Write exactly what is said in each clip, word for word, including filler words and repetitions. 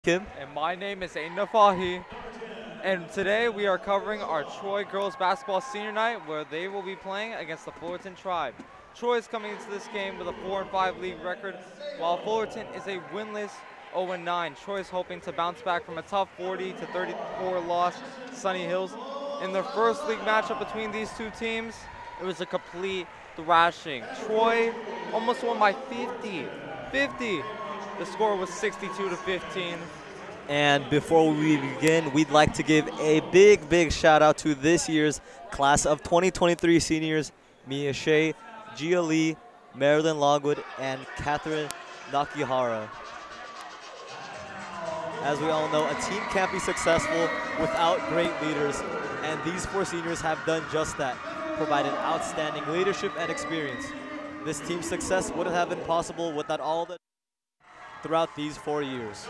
Kim. And my name is Aiden Fahi. And today we are covering our Troy girls basketball senior night where they will be playing against the Fullerton Tribe. Troy is coming into this game with a four and five league record, while Fullerton is a winless oh and nine. Troy is hoping to bounce back from a tough forty to thirty-four loss to Sunny Hills. In their first league matchup between these two teams, it was a complete thrashing. Troy almost won by fifty. fifty. The score was sixty-two to fifteen. And before we begin, we'd like to give a big, big shout out to this year's class of twenty twenty-three seniors, Mia Shea, Gia Lee, Marilyn Logwood, and Catherine Nakihara. As we all know, a team can't be successful without great leaders, and these four seniors have done just that, provided outstanding leadership and experience. This team's success wouldn't have been possible without all the throughout these four years.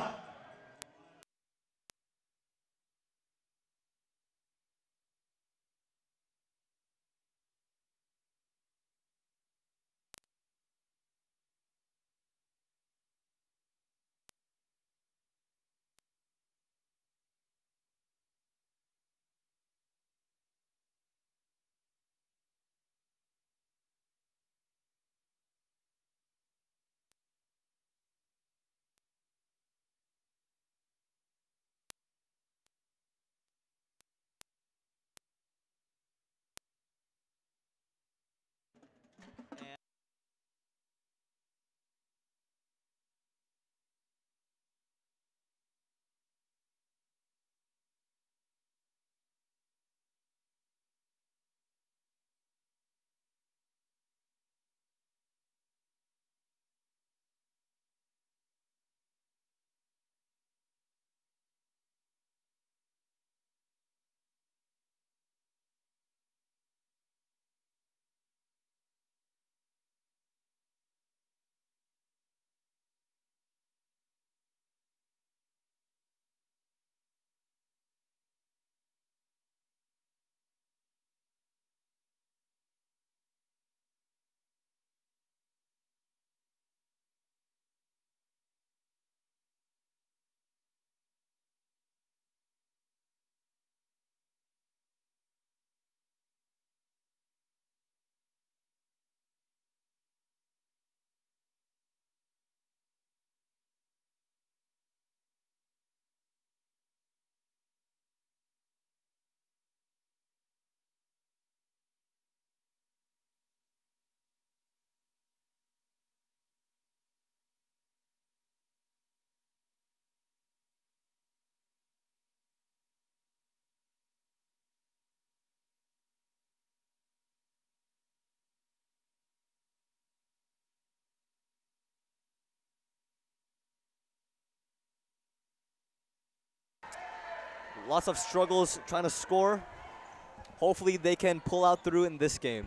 Lots of struggles trying to score. Hopefully they can pull out through in this game.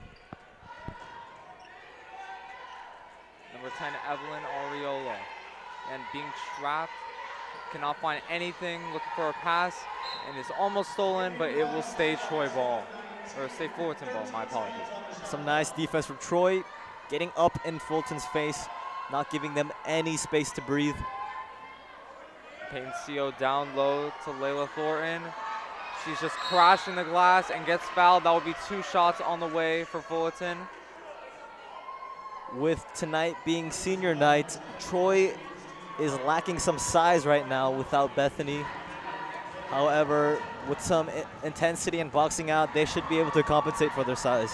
Number ten, Evelyn Ariola. And being trapped, cannot find anything, looking for a pass, and it's almost stolen, but it will stay Troy ball. Or stay Fullerton ball, my apologies. Some nice defense from Troy, getting up in Fulton's face, not giving them any space to breathe. Peyton Co down low to Layla Thornton. She's just crashing the glass and gets fouled. That will be two shots on the way for Fullerton. With tonight being senior night, Troy is lacking some size right now without Bethany. However, with some intensity and boxing out, they should be able to compensate for their size.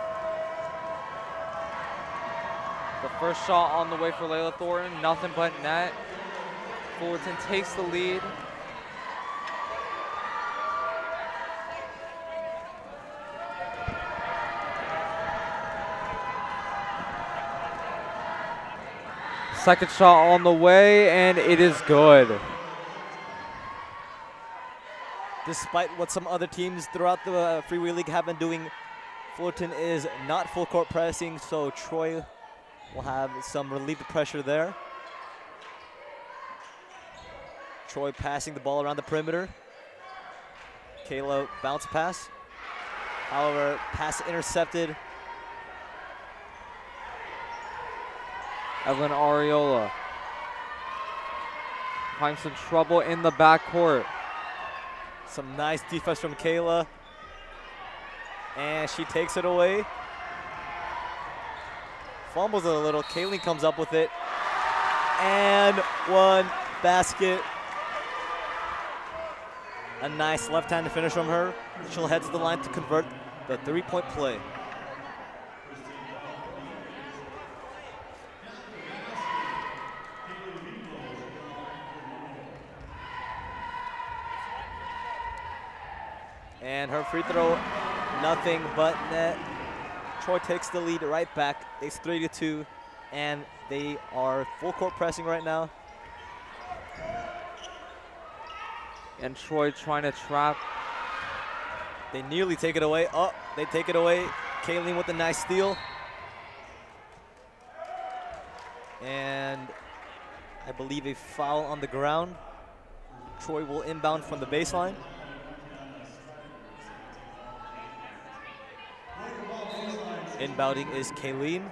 The first shot on the way for Layla Thornton, nothing but net. Fullerton takes the lead. Second shot on the way, and it is good. Despite what some other teams throughout the uh, Freeway League have been doing, Fullerton is not full court pressing, so Troy will have some relieved pressure there. Troy passing the ball around the perimeter. Kayla bounce pass. However, pass intercepted. Evelyn Ariola find some trouble in the backcourt. Some nice defense from Kayla. And she takes it away. Fumbles it a little. Kayleen comes up with it. And one basket. A nice left-handed finish from her. She'll head to the line to convert the three-point play. And her free throw, nothing but net. Troy takes the lead right back. It's three to two, and they are full court pressing right now. And Troy trying to trap. They nearly take it away. Oh, they take it away. Kayleen with a nice steal. And I believe a foul on the ground. Troy will inbound from the baseline. Inbounding is Kayleen.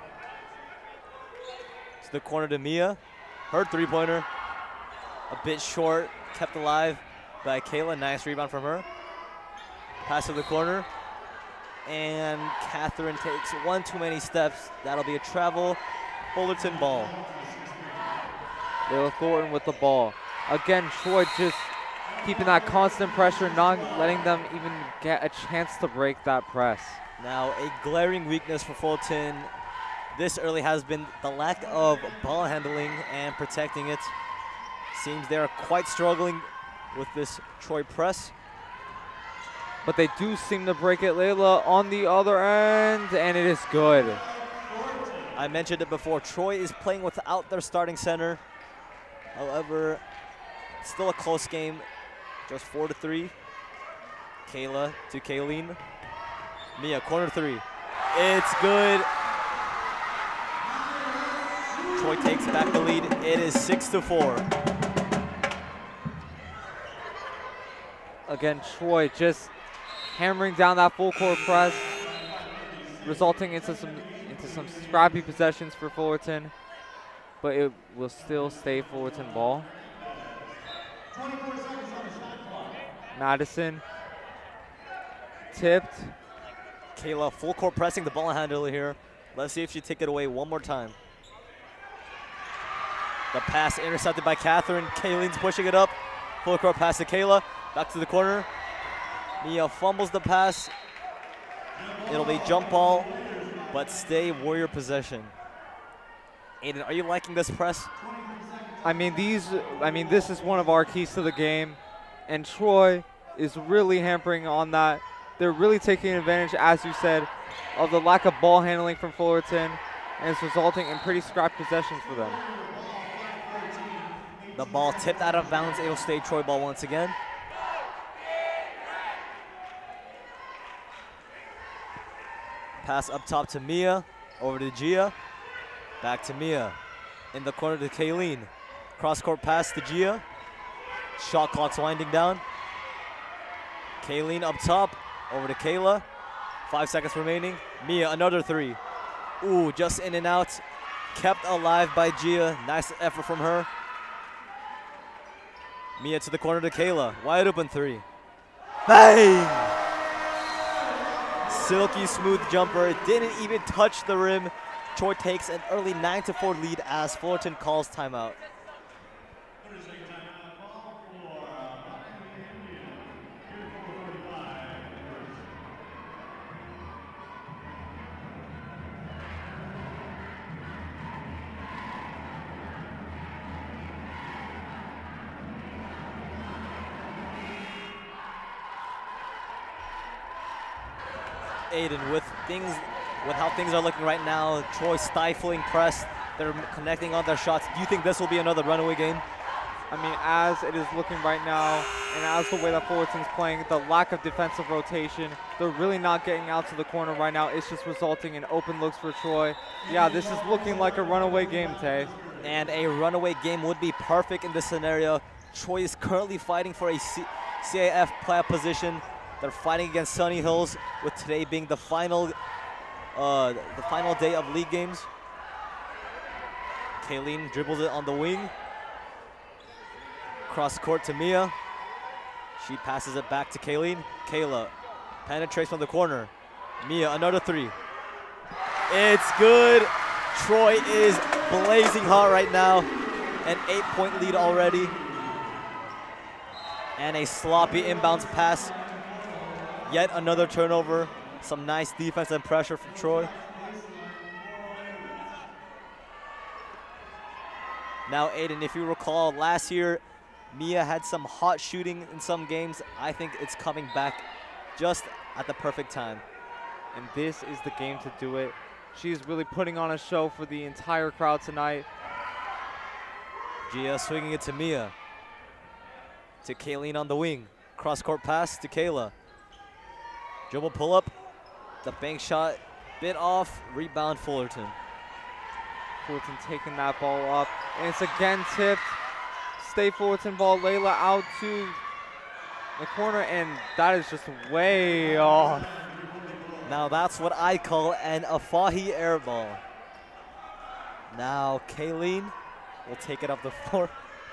To the corner to Mia. Her three-pointer. A bit short, kept alive by Kayla. Nice rebound from her. Pass to the corner. And Catherine takes one too many steps. That'll be a travel. Fullerton ball. Layla Thornton with the ball. Again, Troy just keeping that constant pressure, not letting them even get a chance to break that press. Now, a glaring weakness for Fullerton this early has been the lack of ball handling and protecting it. Seems they are quite struggling with this Troy press. But they do seem to break it. Layla on the other end, and it is good. I mentioned it before, Troy is playing without their starting center. However, still a close game, just four to three. Kayla to Kayleen. Mia, corner three. It's good. Troy takes back the lead. It is six to four. Again, Troy just hammering down that full court press, resulting into some into some scrappy possessions for Fullerton, but it will still stay Fullerton ball. Madison tipped. Kayla full court pressing the ball handler here. Let's see if she take it away one more time. The pass intercepted by Catherine. Kayleen's pushing it up. Full court pass to Kayla. Back to the corner. Mia fumbles the pass. It'll be jump ball, but stay Warrior possession. Aiden, are you liking this press? I mean, these. I mean, this is one of our keys to the game, and Troy is really hampering on that. They're really taking advantage, as you said, of the lack of ball handling from Fullerton, and it's resulting in pretty scrappy possessions for them. The ball tipped out of bounds. It'll stay Troy ball once again. Pass up top to Mia, over to Gia, back to Mia. In the corner to Kayleen. Cross-court pass to Gia. Shot clock's winding down. Kayleen up top, over to Kayla. Five seconds remaining. Mia, another three. Ooh, just in and out. Kept alive by Gia. Nice effort from her. Mia to the corner to Kayla. Wide open three. Bang! Silky smooth jumper. It didn't even touch the rim. Troy takes an early nine to four lead as Fullerton calls timeout. Aiden, with things, with how things are looking right now, Troy stifling press, they're connecting on their shots. Do you think this will be another runaway game? I mean, as it is looking right now, and as the way that Fullerton's playing, the lack of defensive rotation, they're really not getting out to the corner right now. It's just resulting in open looks for Troy. Yeah, this is looking like a runaway game, Tay. And a runaway game would be perfect in this scenario. Troy is currently fighting for a C CAF playoff position. They're fighting against Sunny Hills, with today being the final, uh, the final day of league games. Kayleen dribbles it on the wing. Cross court to Mia. She passes it back to Kayleen. Kayla penetrates from the corner. Mia, another three. It's good. Troy is blazing hot right now. An eight-point lead already. And a sloppy inbounds pass. Yet another turnover. Some nice defense and pressure from Troy. Now, Aiden, if you recall, last year, Mia had some hot shooting in some games. I think it's coming back just at the perfect time. And this is the game to do it. She's really putting on a show for the entire crowd tonight. Gia swinging it to Mia. To Kayleen on the wing. Cross-court pass to Kayla. Dribble pull-up. The bank shot bit off. Rebound Fullerton. Fullerton taking that ball up. And it's again tipped. Stay Fullerton ball. Layla out to the corner. And that is just way off. Now that's what I call an Afahi air ball. Now Kayleen will take it up the floor.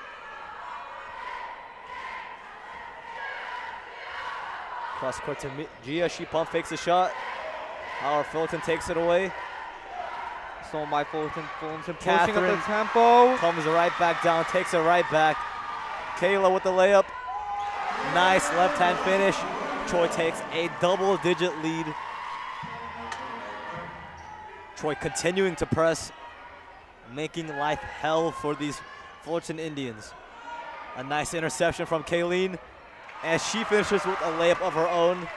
Cross court to Gia. She pump fakes a shot. Howard Fullerton takes it away. Stolen by Fullerton. Fullerton pushing up Catherine the tempo. Comes right back down, takes it right back. Kayla with the layup. Nice left hand finish. Troy takes a double digit lead. Troy continuing to press, making life hell for these Fullerton Indians. A nice interception from Kayleen, and she finishes with a layup of her own.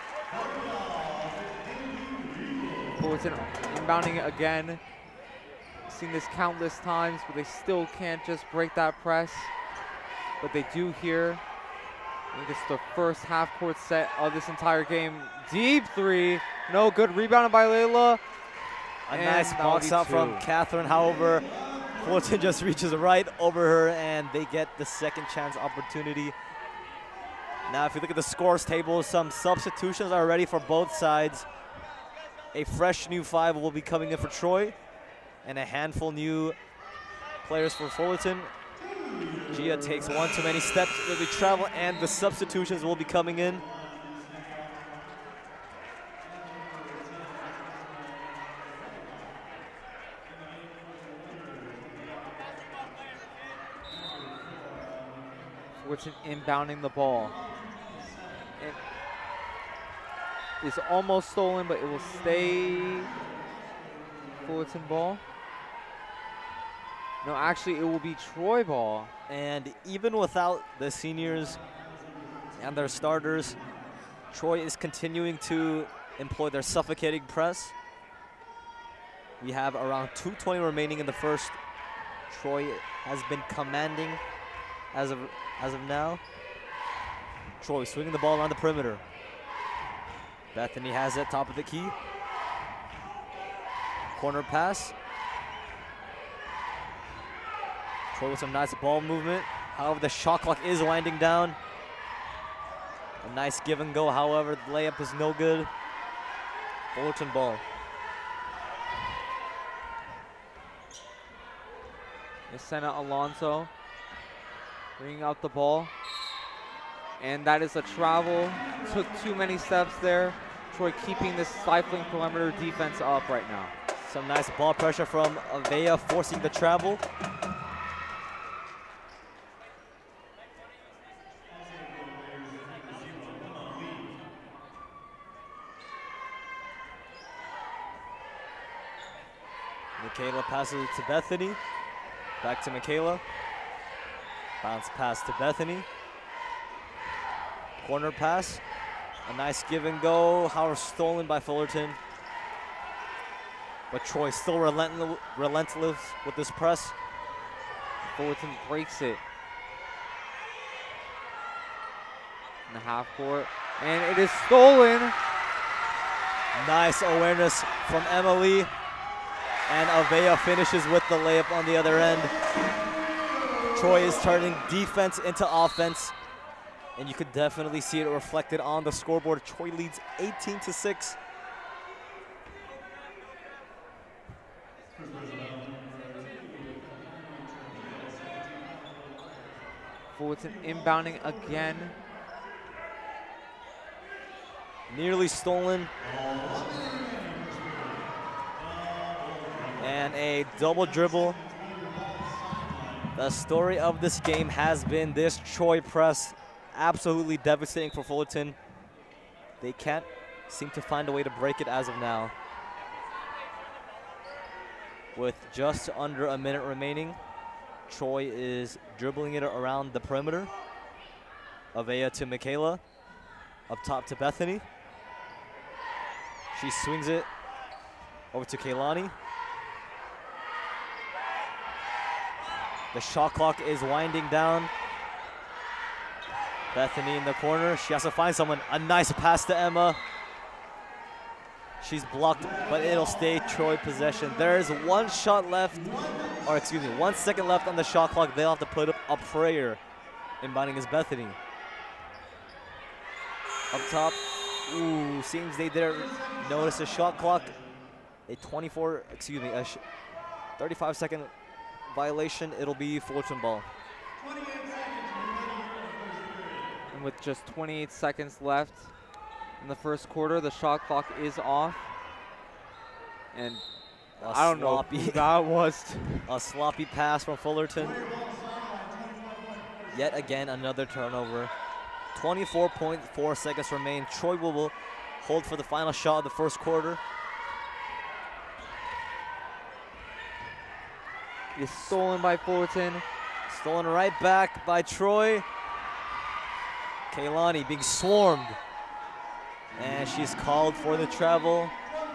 Fullerton inbounding it again. Seen this countless times, but they still can't just break that press. But they do here. I think it's the first half-court set of this entire game. Deep three, no good. Rebounded by Layla. A And nice box out two. from Catherine. However, Fullerton just reaches right over her, and they get the second chance opportunity. Now, if you look at the scores table, some substitutions are ready for both sides. A fresh new five will be coming in for Troy, and a handful new players for Fullerton. Gia takes one too many steps with the travel, and the substitutions will be coming in. Fullerton inbounding the ball. It is almost stolen, but it will stay Fullerton ball. No, actually, it will be Troy ball. And even without the seniors and their starters, Troy is continuing to employ their suffocating press. We have around two twenty remaining in the first. Troy has been commanding as of, as of now. Troy swinging the ball around the perimeter. Bethany has it top of the key. Corner pass. Troy with some nice ball movement. However, the shot clock is winding down. A nice give and go, however, the layup is no good. Fullerton ball. Yesenia Alonso bringing out the ball. And that is a travel. Took too many steps there. Troy keeping this stifling perimeter defense up right now. Some nice ball pressure from Avea, forcing the travel. Michaela passes it to Bethany. Back to Michaela. Bounce pass to Bethany. Corner pass. A nice give and go. However, stolen by Fullerton. But Troy still relentless, relentless with this press. Fullerton breaks it. In the half court. And it is stolen. Nice awareness from Emily. And Avea finishes with the layup on the other end. Troy is turning defense into offense. And you could definitely see it reflected on the scoreboard. Troy leads eighteen to six. Fullerton inbounding again. Nearly stolen. And a double dribble. The story of this game has been this Troy press. Absolutely devastating for Fullerton. They can't seem to find a way to break it as of now. With just under a minute remaining, Troy is dribbling it around the perimeter. Avea to Michaela. Up top to Bethany. She swings it over to Kaylani. The shot clock is winding down. Bethany in the corner. She has to find someone. A nice pass to Emma. She's blocked, but it'll stay Troy possession. There is one shot left, or excuse me, one second left on the shot clock. They'll have to put up a prayer. Inbounding is Bethany. Up top. Ooh, seems they didn't notice the shot clock. A twenty-four, excuse me, a thirty-five second violation. It'll be Fullerton ball. And with just twenty-eight seconds left in the first quarter, the shot clock is off. And A I don't sloppy, know who that was. A sloppy pass from Fullerton. Yet again, another turnover. twenty-four point four seconds remain. Troy will hold for the final shot of the first quarter. Is stolen by Fullerton. Stolen right back by Troy. Kaylani being swarmed. And she's called for the travel.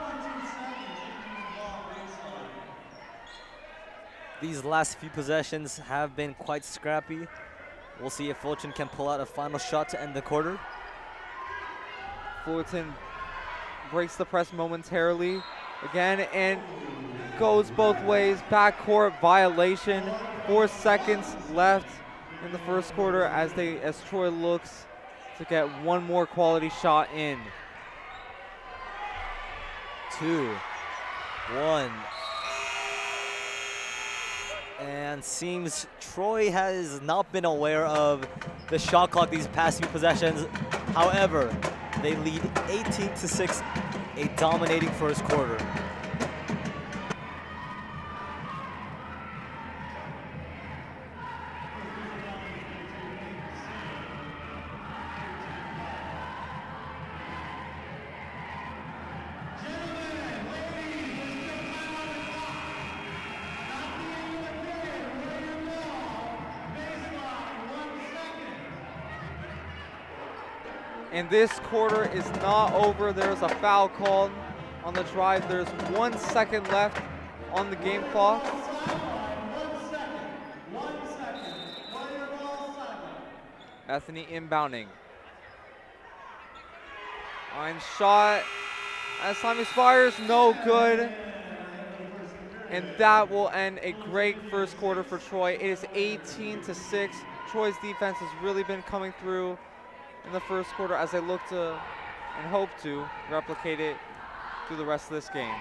These last few possessions have been quite scrappy. We'll see if Fullerton can pull out a final shot to end the quarter. Fullerton breaks the press momentarily again and goes both ways. Backcourt violation. Four seconds left in the first quarter as they as Troy looks to get one more quality shot in. Two, one. And seems Troy has not been aware of the shot clock these past few possessions. However, they lead eighteen to six, a dominating first quarter. And this quarter is not over. There's a foul called on the drive. There's one second left on the game clock. Bethany inbounding. Line shot. As time expires, no good. And that will end a great first quarter for Troy. It is eighteen to six. Troy's defense has really been coming through in the first quarter as they look to and hope to replicate it through the rest of this game.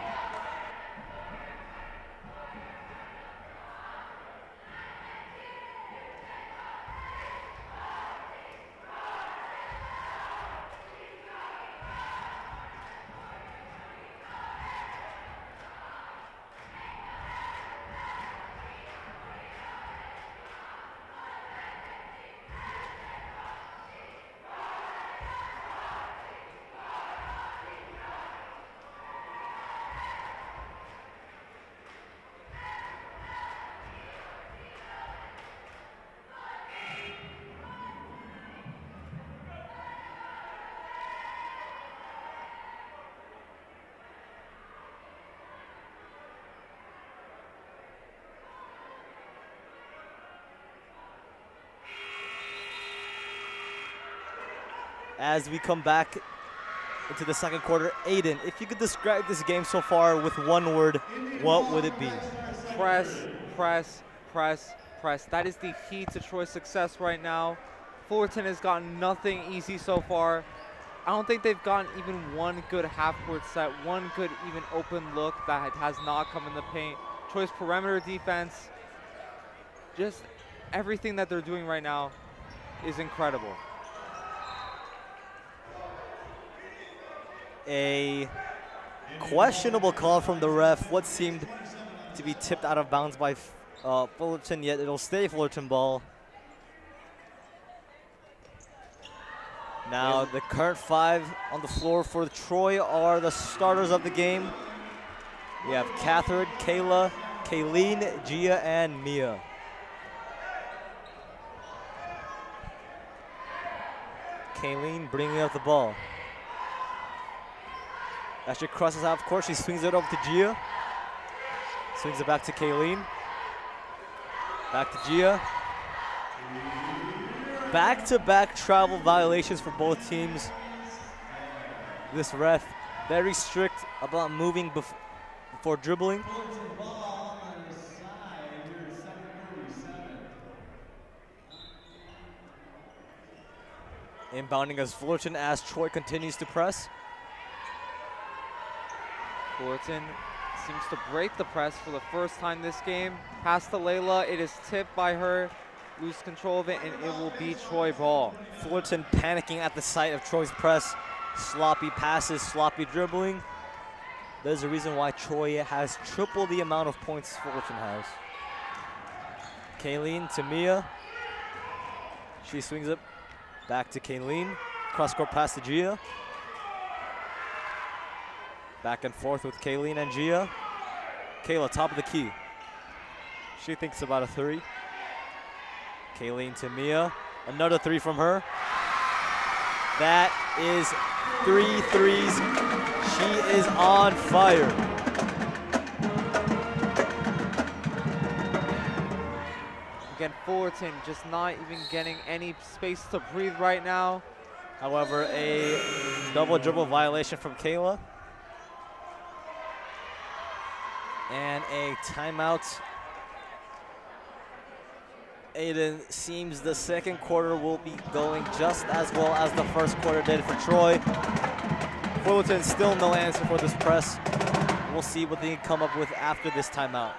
As we come back into the second quarter, Aiden, if you could describe this game so far with one word, what would it be? Press, press, press, press. That is the key to Troy's success right now. Fullerton has gotten nothing easy so far. I don't think they've gotten even one good half-court set, one good even open look that has not come in the paint. Troy's perimeter defense, just everything that they're doing right now is incredible. A questionable call from the ref. What seemed to be tipped out of bounds by uh, Fullerton, yet it'll stay Fullerton ball. Now the current five on the floor for Troy are the starters of the game. We have Catherine, Kayla, Kayleen, Gia, and Mia. Kayleen bringing up the ball. As she crosses out of court, she swings it over to Gia. Swings it back to Kayleen. Back to Gia. Back-to-back travel violations for both teams. This ref very strict about moving bef before dribbling. Inbounding as Fullerton as Troy continues to press. Fullerton seems to break the press for the first time this game. Pass to Layla, it is tipped by her. Lose control of it, and it will be Troy ball. Fullerton panicking at the sight of Troy's press. Sloppy passes, sloppy dribbling. There's a reason why Troy has triple the amount of points Fullerton has. Kayleen to Mia. She swings it back to Kayleen. Cross-court pass to Gia. Back and forth with Kayleen and Gia. Kayla, top of the key. She thinks about a three. Kayleen to Mia. Another three from her. That is three threes. She is on fire. Again, Fullerton just not even getting any space to breathe right now. However, a double dribble violation from Kayla. And a timeout. Aiden, seems the second quarter will be going just as well as the first quarter did for Troy. Fullerton still no answer for this press. We'll see what they can come up with after this timeout.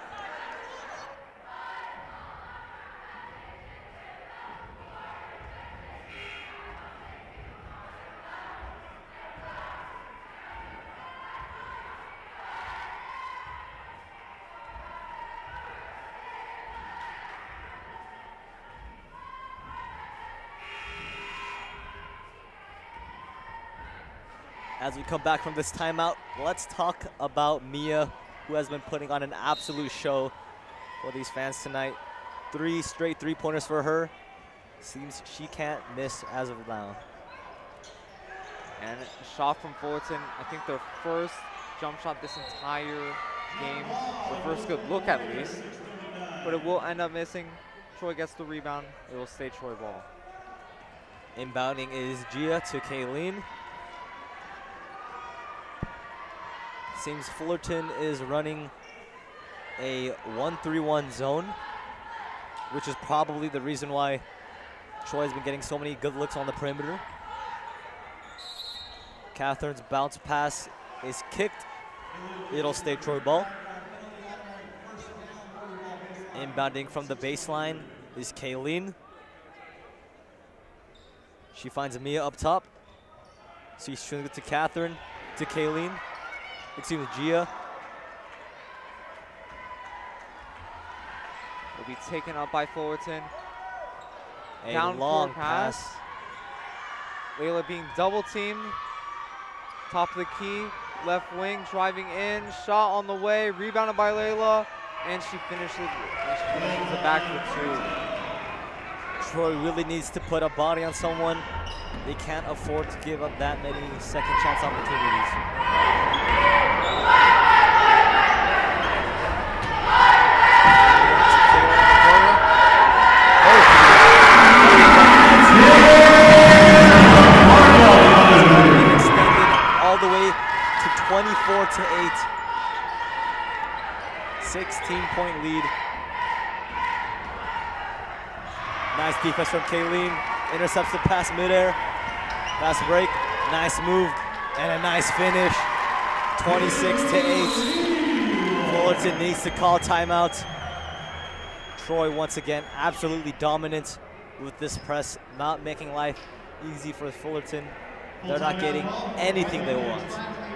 As we come back from this timeout, let's talk about Mia, who has been putting on an absolute show for these fans tonight. Three straight three-pointers for her. Seems she can't miss as of now. And a shot from Fullerton, I think their first jump shot this entire game. The first good look at least. But it will end up missing. Troy gets the rebound. It will stay Troy ball. Inbounding is Gia to Kayleen. Seems Fullerton is running a one three one zone, which is probably the reason why Troy has been getting so many good looks on the perimeter. Catherine's bounce pass is kicked. It'll stay Troy ball. Inbounding from the baseline is Kayleen. She finds Mia up top. She's swings it to Catherine, to Kayleen. Excuse me, Gia. Will be taken up by Fullerton. A Down long pass. pass. Layla being double teamed. Top of the key, left wing, driving in, shot on the way, rebounded by Layla, and she finishes, and she finishes it back for two. Troy really needs to put a body on someone. They can't afford to give up that many second chance opportunities. All the way to twenty-four to eight. sixteen point lead. Nice defense from Kayleen. Intercepts the pass midair. Fast break. Nice move. And a nice finish. twenty-six to eight. Fullerton needs to call timeout. Troy once again absolutely dominant with this press, not making life easy for Fullerton. They're not getting anything they want.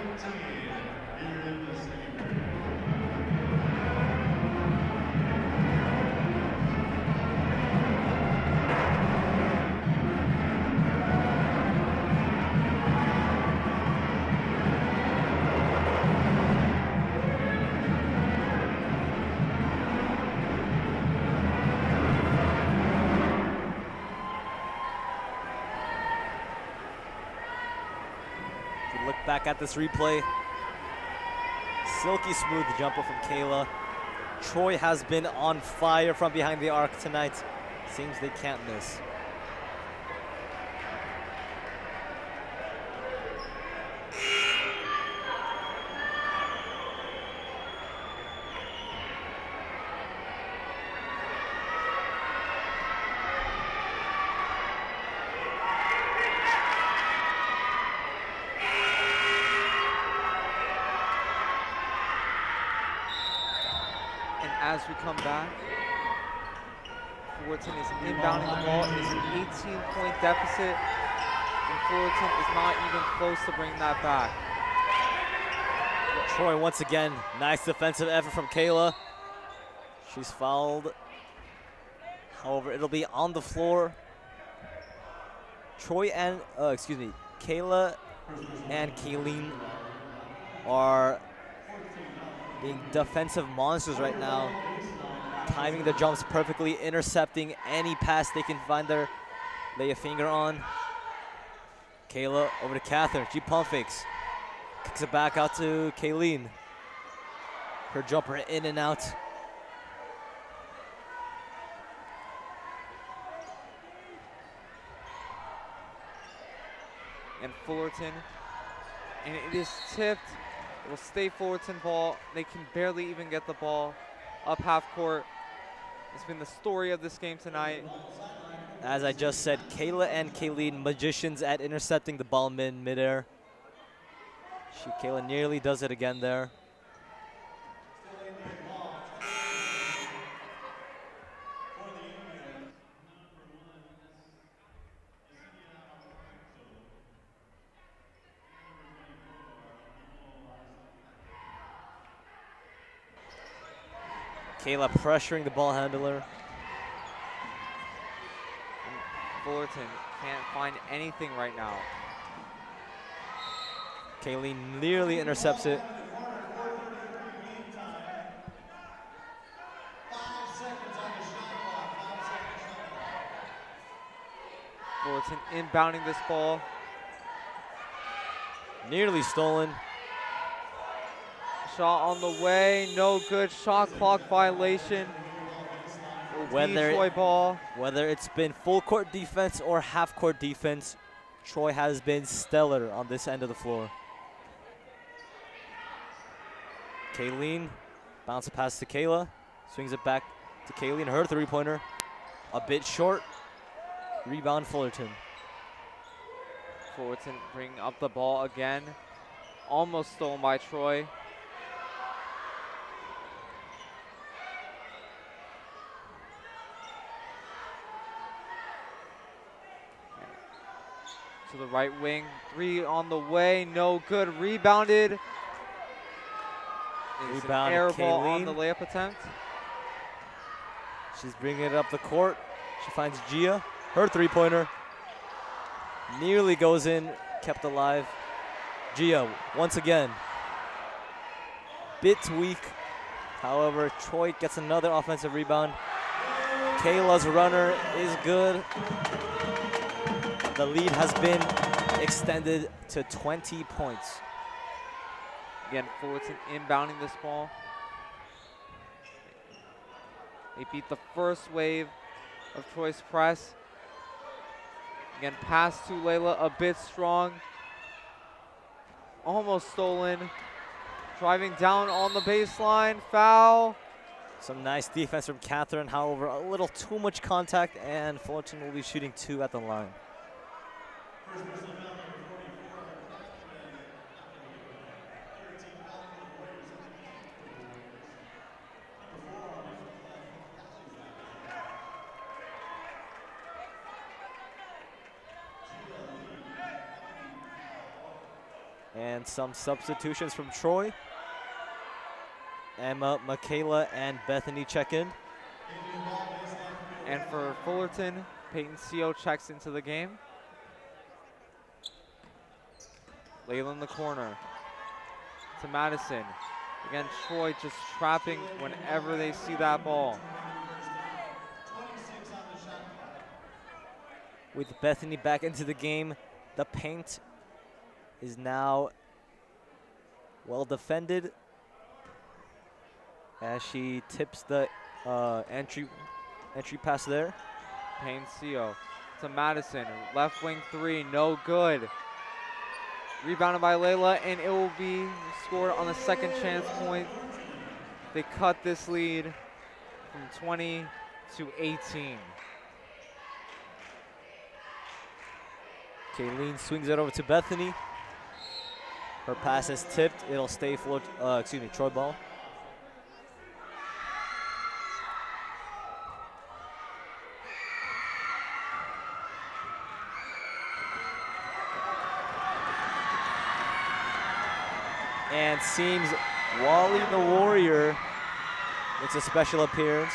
Look back at this replay. Silky smooth jumper from Kayla. Troy has been on fire from behind the arc tonight. Seems they can't miss. As we come back, Fullerton is inbounding the ball. It's an eighteen point deficit, and Fullerton is not even close to bringing that back. Troy once again, nice defensive effort from Kayla. She's fouled. However, it'll be on the floor. Troy and, uh, excuse me, Kayla and Kayleen are being defensive monsters right now, timing the jumps perfectly, intercepting any pass they can find their lay a finger on. Kayla over to Catherine. She pump fakes, kicks it back out to Kayleen. Her jumper in and out. And Fullerton, and it is tipped. It will stay Fullerton ball. They can barely even get the ball up half court. It's been the story of this game tonight. As I just said, Kayla and Kayleen, magicians at intercepting the ball mid midair. She, Kayla nearly does it again there. Kayla pressuring the ball handler. Fullerton can't find anything right now. Kayleen nearly intercepts it. Fullerton inbounding this ball. Nearly stolen. Shot on the way, no good. Shot clock violation. Whether, Troy ball. whether it's been full court defense or half court defense, Troy has been stellar on this end of the floor. Kayleen, bounce pass to Kayla, swings it back to Kayleen, her three-pointer. A bit short, rebound Fullerton. Fullerton bringing up the ball again. Almost stolen by Troy. To the right wing, three on the way, no good, rebounded. It's an Rebound, air ball on Kayleen. the layup attempt. She's bringing it up the court. She finds Gia, her three-pointer. Nearly goes in, kept alive. Gia, once again. Bit weak. However, Troy gets another offensive rebound. Kayla's runner is good. The lead has been extended to twenty points. Again, Fullerton inbounding this ball. They beat the first wave of Troy's press. Again, pass to Layla, a bit strong. Almost stolen. Driving down on the baseline, foul. Some nice defense from Catherine, however, a little too much contact, and Fullerton will be shooting two at the line. And some substitutions from Troy. Emma, Michaela, and Bethany check in. And for Fullerton, Peyton Seo checks into the game. Layla in the corner to Madison. Again, Troy just trapping whenever they see that ball. With Bethany back into the game, the paint is now well defended as she tips the uh, entry entry pass there. Payne Seo to Madison, left wing three, no good. Rebounded by Layla, and it will be scored on the second chance point. They cut this lead from twenty to eighteen. Kayleen swings it over to Bethany. Her pass is tipped. It'll stay for, uh, excuse me, Troy ball. And seems Wally the Warrior makes a special appearance.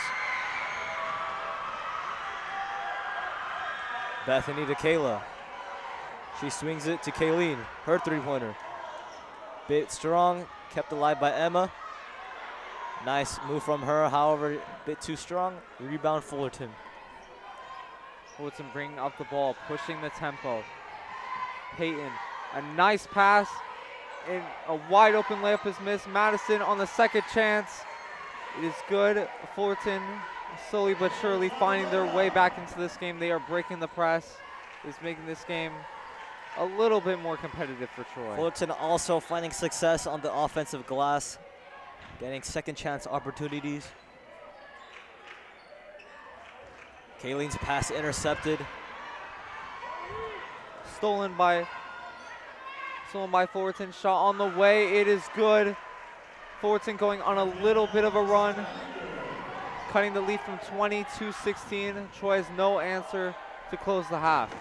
Bethany to Kayla. She swings it to Kayleen, her three-pointer. Bit strong, kept alive by Emma. Nice move from her, however, bit too strong. Rebound Fullerton. Fullerton bringing up the ball, pushing the tempo. Peyton, a nice pass, and a wide open layup is missed. Madison on the second chance. It is good. Fullerton slowly but surely finding their way back into this game. They are breaking the press. Is making this game a little bit more competitive for Troy. Fullerton also finding success on the offensive glass, getting second chance opportunities. Kayleen's pass intercepted. Stolen by Stolen by Fullerton. Shot on the way. It is good. Fullerton going on a little bit of a run, cutting the lead from twenty to sixteen. Troy has no answer to close the half.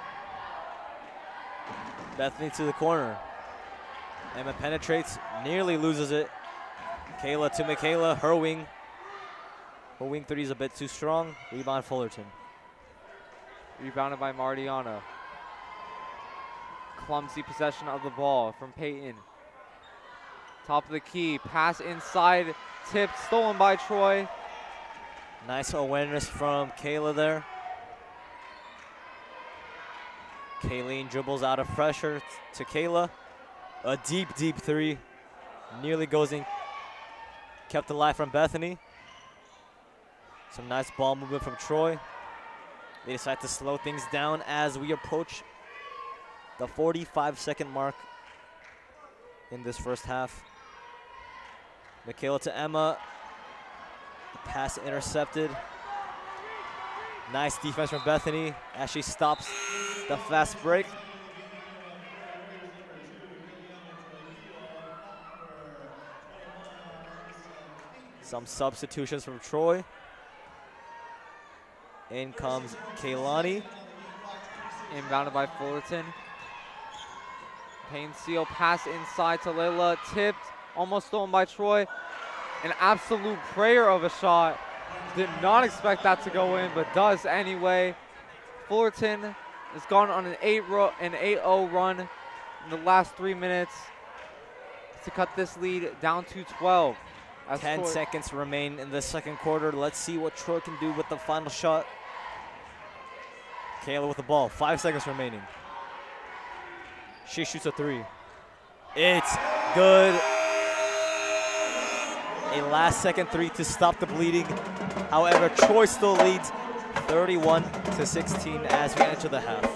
Bethany to the corner. Emma penetrates, nearly loses it. Kayla to Michaela, her wing. Her wing three is a bit too strong. Rebound Fullerton. Rebounded by Martiana. Clumsy possession of the ball from Peyton. Top of the key, pass inside, tipped, stolen by Troy. Nice awareness from Kayla there. Kayleen dribbles out of pressure to Kayla. A deep, deep three. Nearly goes in. Kept alive from Bethany. Some nice ball movement from Troy. They decide to slow things down as we approach the forty-five second mark in this first half. Michaela to Emma. The pass intercepted. Nice defense from Bethany as she stops the fast break. Some substitutions from Troy. In comes Kaylani. Inbounded by Fullerton. Payne Seal pass inside to Layla, tipped, almost stolen by Troy. An absolute prayer of a shot. Did not expect that to go in, but does anyway. Fullerton has gone on an eight oh run in the last three minutes to cut this lead down to twelve. As Ten Troy seconds remain in the second quarter. Let's see what Troy can do with the final shot. Kayla with the ball, five seconds remaining. She shoots a three. It's good. A last second three to stop the bleeding. However, Troy still leads thirty-one to sixteen as we enter the half.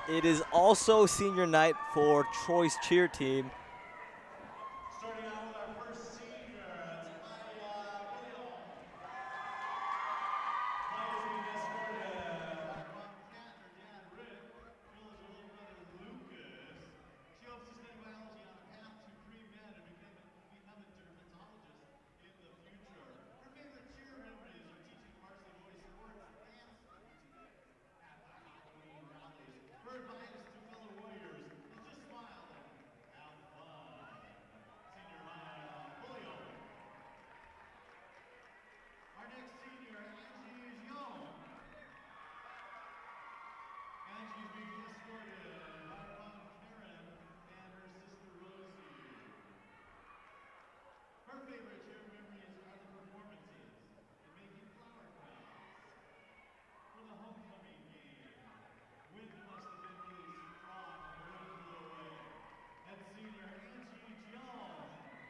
It is also senior night for Troy's cheer team. Starting out with our first senior, it's Maya William. Maya's being escorted by mom Kat, her dad Rick, Phil is her little brother Lucas. She hopes to study biology on a path to pre-med and become a, become a dermatologist in the future. Her favorite cheer memories are teaching varsity boys sports, dance routine at the Halloween rallies. Her advice to fellow warriors is just smile and have fun. Senior Maya William. Our next senior, Angie is young. Angie is being escorted by mom Karen and her sister Rosie. Her favorite cheer memories are the performances in making flower crowns for the homecoming game. Wind must have been really strong and the wind blew away. And senior Angie Young.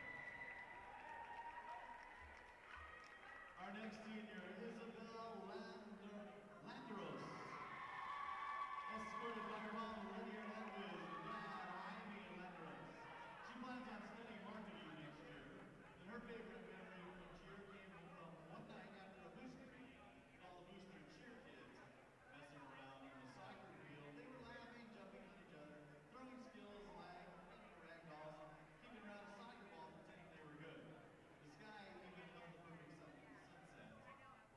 Our next senior, Isabel Lander, Landeros, escorted by her mom, Lydia Hernandez, and dad, Jaime Landeros. She plans on studying marketing next year, and her favorite memory from cheer came from one night after a booster game. And all the booster cheer kids messing around on the soccer field. They were laughing, jumping on each other, throwing skills like making ragdolls, kicking around a soccer ball, pretending they were good. The sky even held the perfect sun sunset.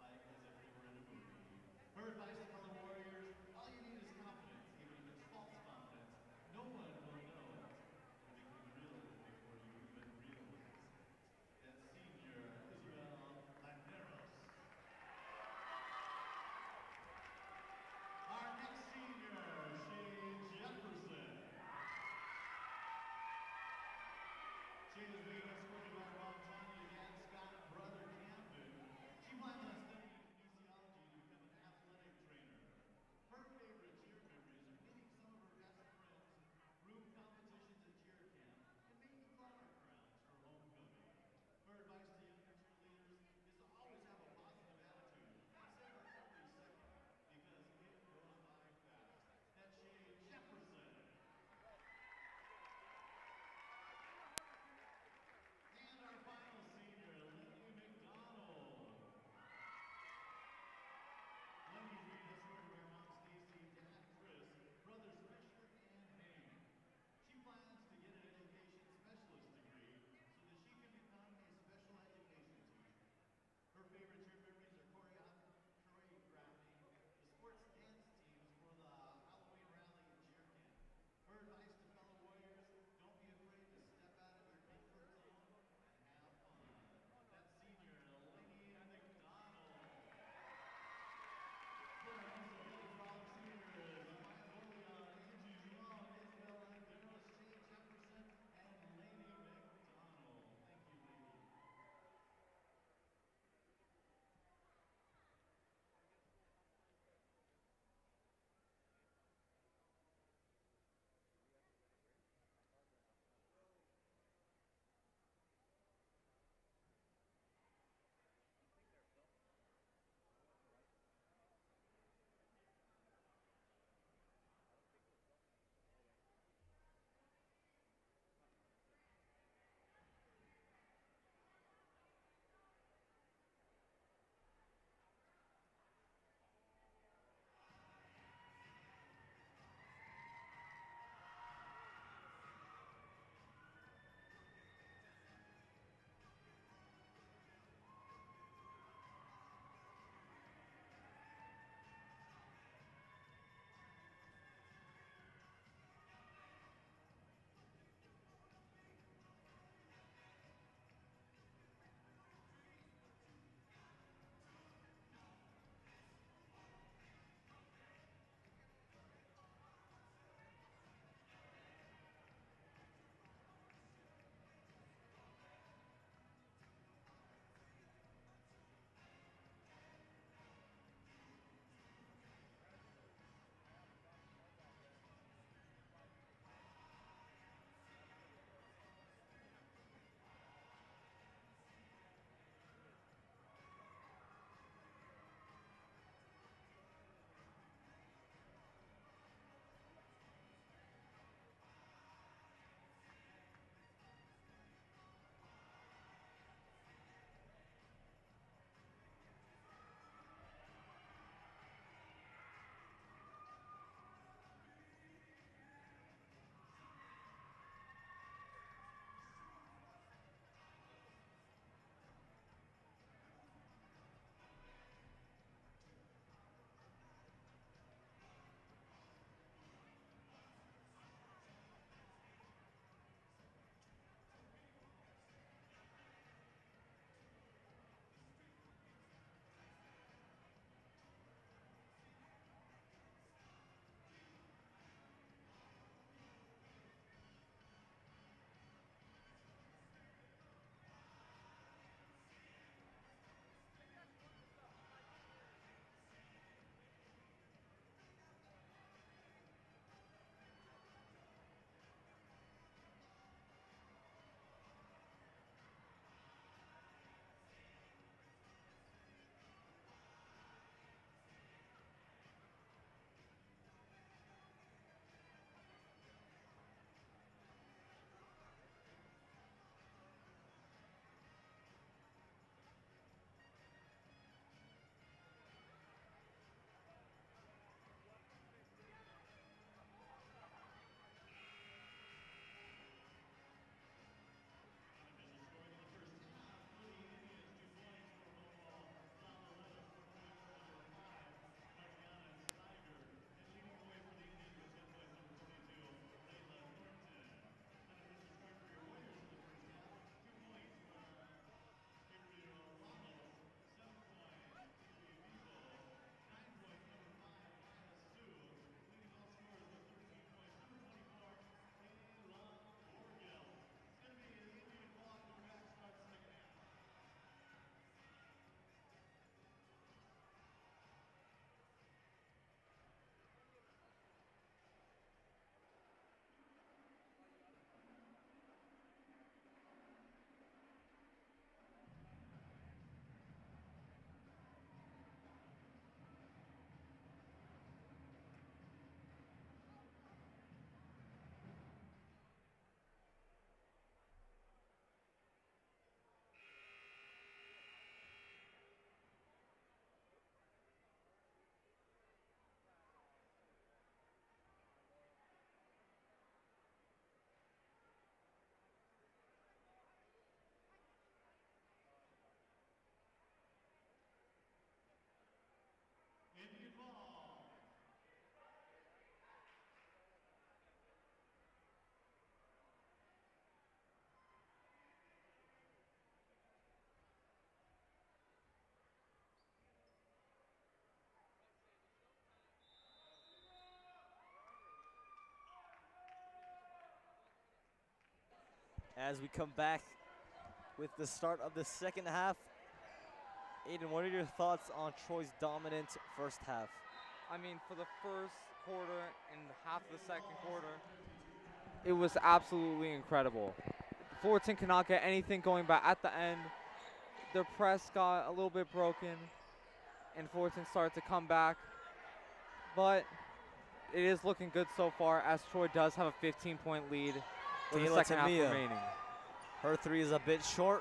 As we come back with the start of the second half, Aiden, what are your thoughts on Troy's dominant first half? I mean, for the first quarter and half of the second quarter, it was absolutely incredible. Fullerton cannot get anything going, but at the end, their press got a little bit broken, and Fullerton started to come back. But it is looking good so far, as Troy does have a fifteen point lead with the Kayla second half Tamia. remaining. Her three is a bit short.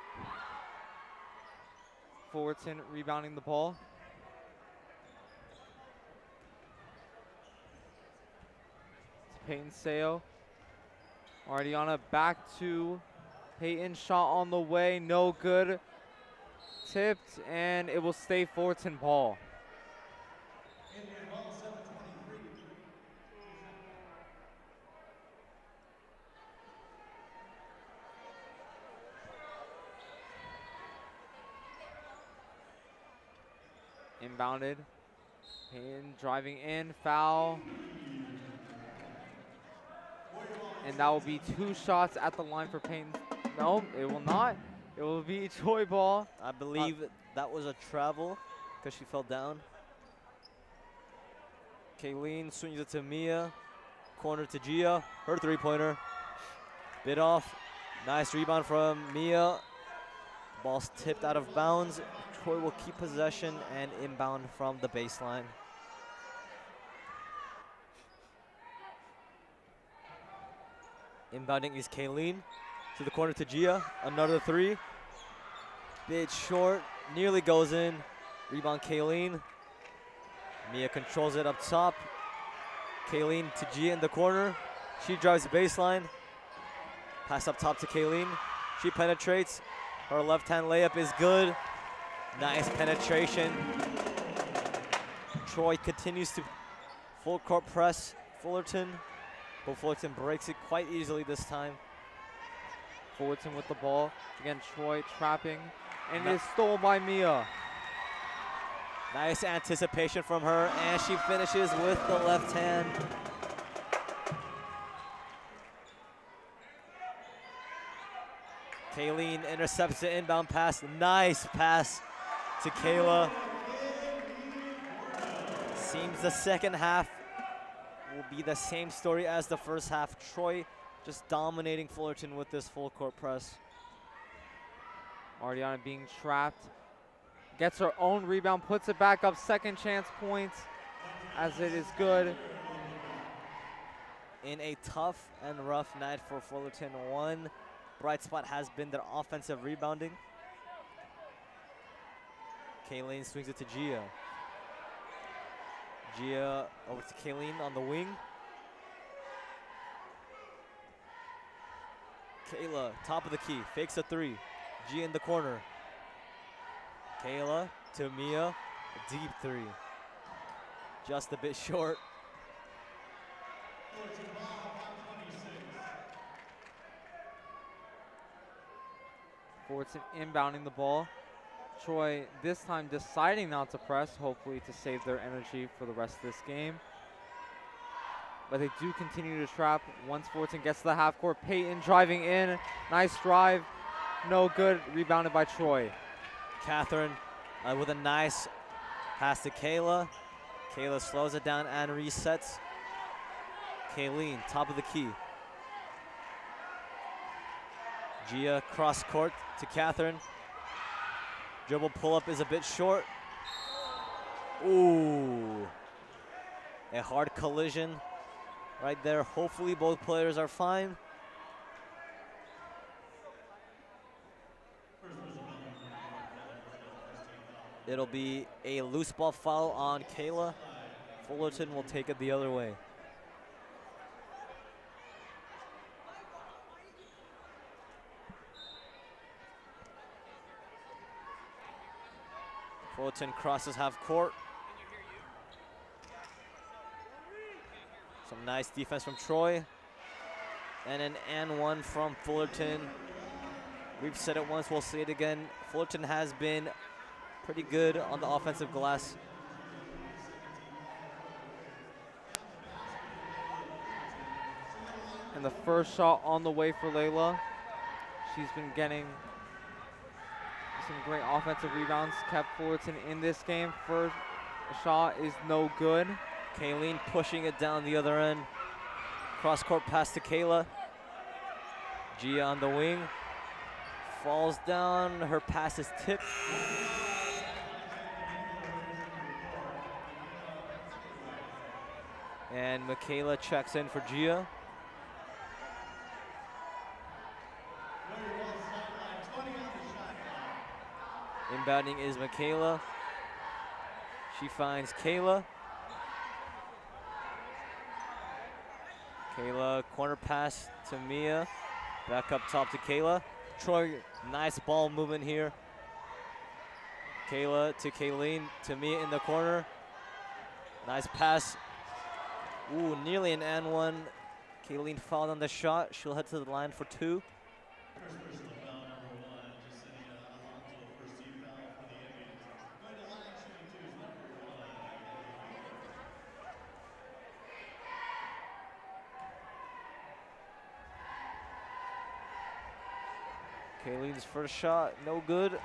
Fullerton rebounding the ball. It's Peyton Seo. Ardiana back to Peyton. Shot on the way, no good. Tipped, and it will stay Fullerton ball. Inbounded. Payton driving in, foul. And that will be two shots at the line for Payton. No, it will not. It will be Troy ball. I believe uh, that was a travel because she fell down. Kayleen swings it to Mia. Corner to Gia. Her three-pointer. Bit off. Nice rebound from Mia. Ball's tipped out of bounds. Troy will keep possession and inbound from the baseline. Inbounding is Kayleen. To the corner to Gia. Another three. Bit short. Nearly goes in. Rebound Kayleen. Mia controls it up top. Kayleen to Gia in the corner. She drives the baseline. Pass up top to Kayleen. She penetrates. Her left-hand layup is good. Nice penetration. Troy continues to full court press Fullerton, but Fullerton breaks it quite easily this time. Fullerton with the ball. Again, Troy trapping, and No. it is stolen by Mia. Nice anticipation from her, and she finishes with the left hand. Kayleen intercepts the inbound pass. Nice pass to Kayla. Seems the second half will be the same story as the first half. Troy just dominating Fullerton with this full court press. Ardiana being trapped. Gets her own rebound, puts it back up. Second chance points, as it is good. In a tough and rough night for Fullerton, one bright spot has been their offensive rebounding. Kayleen swings it to Gia. Gia over to Kayleen on the wing. Kayla, top of the key, fakes a three. Gia in the corner. Kayla to Mia, a deep three. Just a bit short. Fullerton inbounding the ball. Troy this time deciding not to press, hopefully to save their energy for the rest of this game. But they do continue to trap. Once Fullerton gets to the half court, Peyton driving in. Nice drive. No good. Rebounded by Troy. Catherine uh, with a nice pass to Kayla. Kayla slows it down and resets. Kayleen, top of the key. Gia cross court to Catherine. Dribble pull-up is a bit short. Ooh. A hard collision right there. Hopefully both players are fine. It'll be a loose ball foul on Kayla. Fullerton will take it the other way. Fullerton crosses half court. Some nice defense from Troy. And an and one from Fullerton. We've said it once, we'll say it again. Fullerton has been pretty good on the offensive glass. And the first shot on the way for Layla. She's been getting some great offensive rebounds, kept Fullerton in this game. First shot is no good. Kayleen pushing it down the other end. Cross-court pass to Kayla. Gia on the wing. Falls down, her pass is tipped. And Michaela checks in for Gia. Inbounding is Michaela. She finds Kayla. Kayla, corner pass to Mia. Back up top to Kayla. Troy, nice ball movement here. Kayla to Kayleen, to Mia in the corner. Nice pass. Ooh, nearly an and one. Kayleen fouled on the shot. She'll head to the line for two. First personal foul, number one, just setting uh, Alonso, first team foul for the Indians. Going to line shooting two is number one. Kayleen's first shot, no good.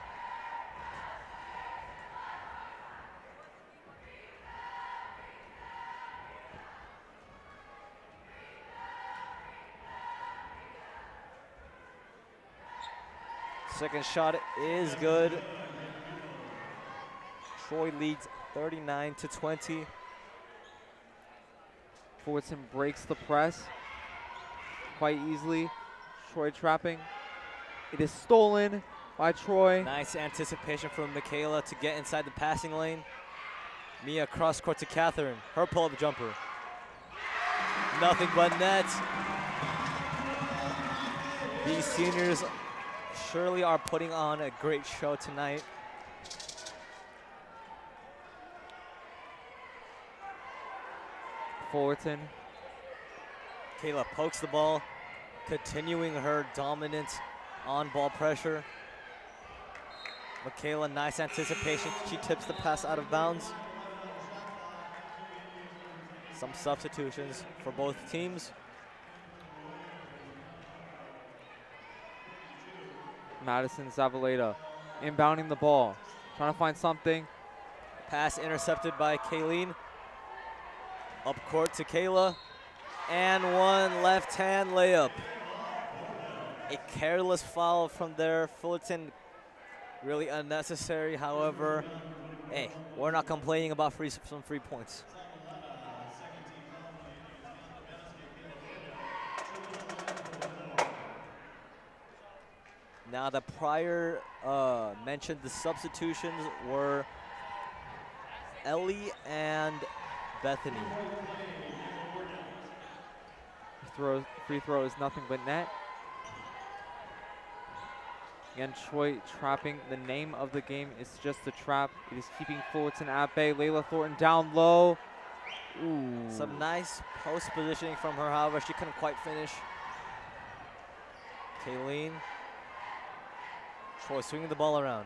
Second shot is good. Troy leads thirty-nine to twenty. Fullerton breaks the press quite easily. Troy trapping. It is stolen by Troy. Nice anticipation from Michaela to get inside the passing lane. Mia cross court to Catherine. Her pull-up jumper. Nothing but net. These seniors surely are putting on a great show tonight. Fullerton. Kayla pokes the ball, continuing her dominant on-ball pressure. Michaela, nice anticipation. She tips the pass out of bounds. Some substitutions for both teams. Madison Zavaleta inbounding the ball, trying to find something. Pass intercepted by Kayleen. Up court to Kayla. And one left-hand layup. A careless foul from there. Fullerton, really unnecessary. However, hey, we're not complaining about free, some free points. Now the prior uh, mentioned the substitutions were Ellie and Bethany. Throw, free throw is nothing but net. Again, Troy trapping. The name of the game is just a trap. It is keeping Fullerton at bay. Layla Thornton down low. Ooh. Some nice post positioning from her, however, she couldn't quite finish. Kayleen. Troy swinging the ball around.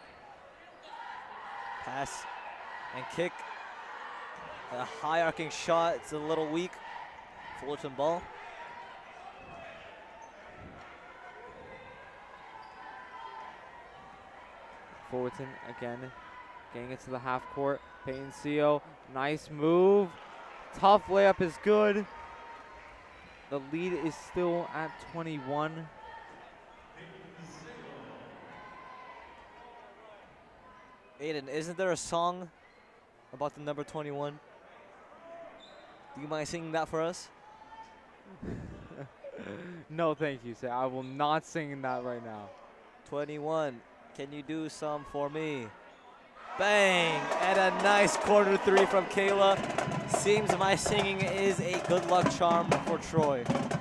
Pass and kick. A high arcing shot. It's a little weak. Fullerton ball. Fullerton again getting it to the half court. Peyton Seo, nice move. Tough layup is good. The lead is still at twenty-one. Aiden, isn't there a song about the number twenty-one? Do you mind singing that for us? No, thank you, sir. I will not sing that right now. twenty-one, can you do some for me? Bang! And a nice corner three from Kayla. Seems my singing is a good luck charm for Troy.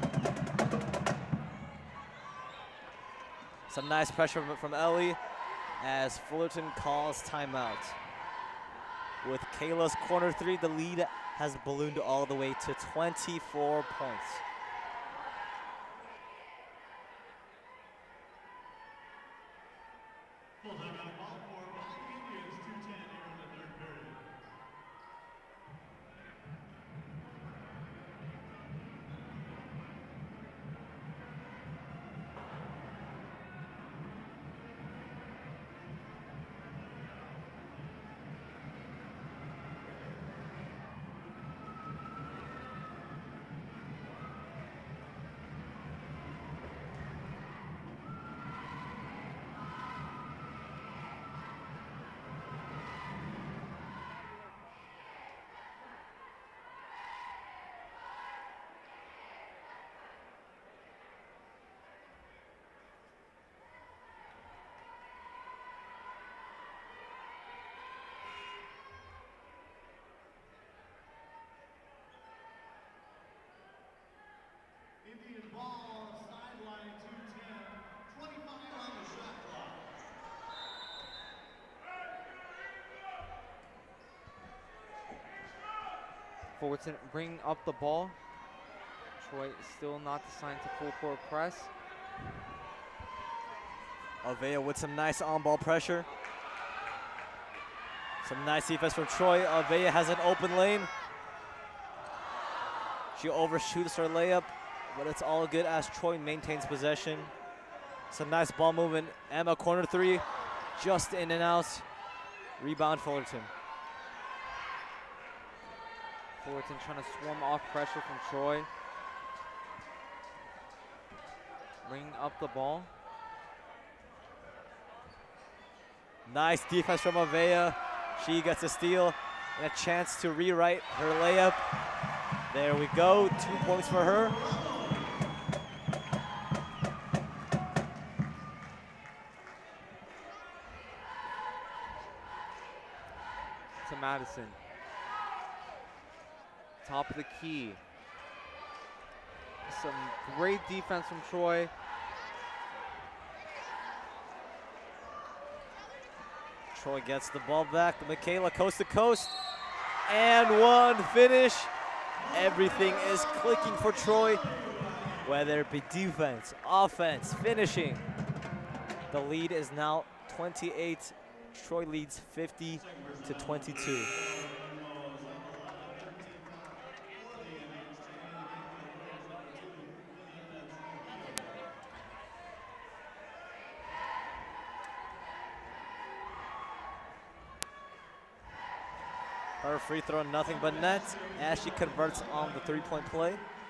Some nice pressure from, from Ellie as Fullerton calls timeout. With Kayla's corner three, the lead has ballooned all the way to twenty-four points. Full timeout call for by the Indians, two ten here in the third period. Fullerton bringing up the ball. Troy still not assigned to full court press. Avea with some nice on-ball pressure. Some nice defense from Troy. Avea has an open lane. She overshoots her layup, but it's all good as Troy maintains possession. Some nice ball movement. Emma, corner three, just in and out. Rebound, Fullerton. Fullerton trying to swarm off pressure from Troy. Bringing up the ball. Nice defense from Avea. She gets a steal and a chance to rewrite her layup. There we go, two points for her. To Madison. Top of the key. Some great defense from Troy. Troy gets the ball back. Michaela coast to coast. And one finish. Everything is clicking for Troy, whether it be defense, offense, finishing. The lead is now twenty-eight. Troy leads fifty to twenty-two. Her free throw, nothing but net, as she converts on the three-point play.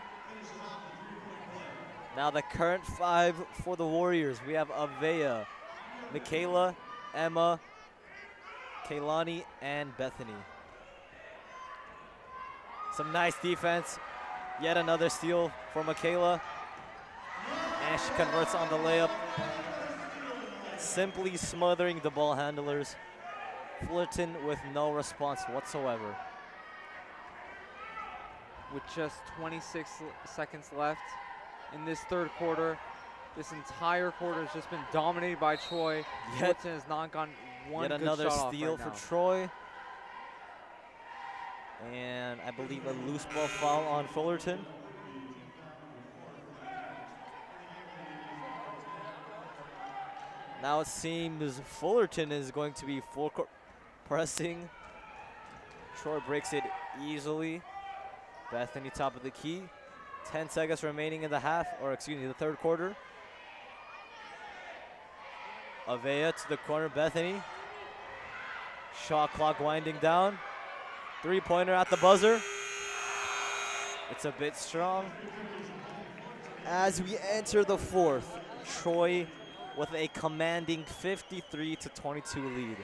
Now the current five for the Warriors. We have Avea, Michaela, Emma, Kaylani, and Bethany. Some nice defense. Yet another steal for Michaela. And she converts on the layup. Simply smothering the ball handlers. Fullerton with no response whatsoever. With just twenty-six seconds left in this third quarter, this entire quarter has just been dominated by Troy. Yet, Fullerton has not gone one yet good another shot steal off right for now. Troy. And I believe a loose ball foul on Fullerton. Now it seems Fullerton is going to be full court pressing. Troy breaks it easily. Bethany top of the key. ten seconds remaining in the half, or excuse me, the third quarter. Avea to the corner, Bethany. Shot clock winding down. Three-pointer at the buzzer. It's a bit strong. As we enter the fourth, Troy with a commanding fifty-three to twenty-two lead.